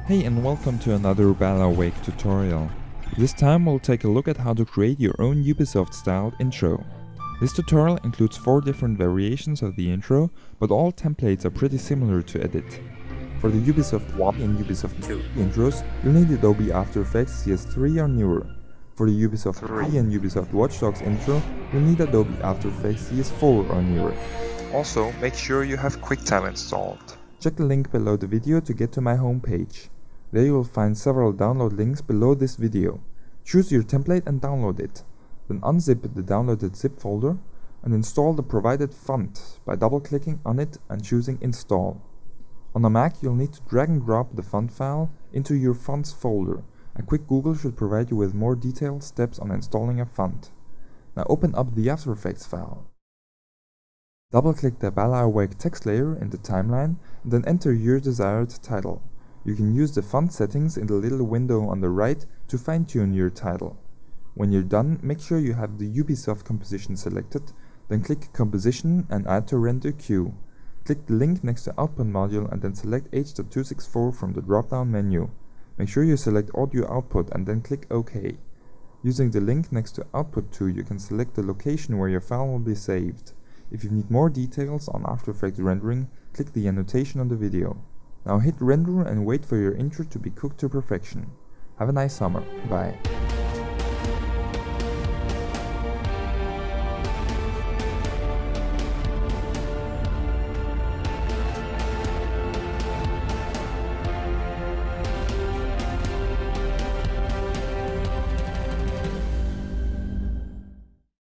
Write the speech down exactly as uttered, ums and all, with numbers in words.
Hey and welcome to another Ballyweg tutorial. This time we'll take a look at how to create your own Ubisoft styled intro. This tutorial includes four different variations of the intro, but all templates are pretty similar to edit. For the Ubisoft one and Ubisoft two intros, you'll need Adobe After Effects C S three or newer. For the Ubisoft three and Ubisoft Watch Dogs intro, you'll need Adobe After Effects C S four or newer. Also, make sure you have QuickTime installed. Check the link below the video to get to my homepage. There you will find several download links below this video. Choose your template and download it. Then unzip the downloaded zip folder and install the provided font by double-clicking on it and choosing Install. On a Mac, you'll need to drag and drop the font file into your fonts folder. A quick Google should provide you with more detailed steps on installing a font. Now open up the After Effects file. Double-click the Ballyweg text layer in the timeline and then enter your desired title. You can use the font settings in the little window on the right to fine-tune your title. When you're done, make sure you have the Ubisoft composition selected, then click Composition and Add to Render Queue. Click the link next to Output module and then select H dot two sixty-four from the drop-down menu. Make sure you select Audio Output and then click OK. Using the link next to Output to, you can select the location where your file will be saved. If you need more details on After Effects rendering, click the annotation on the video. Now hit render and wait for your intro to be cooked to perfection. Have a nice summer. Bye.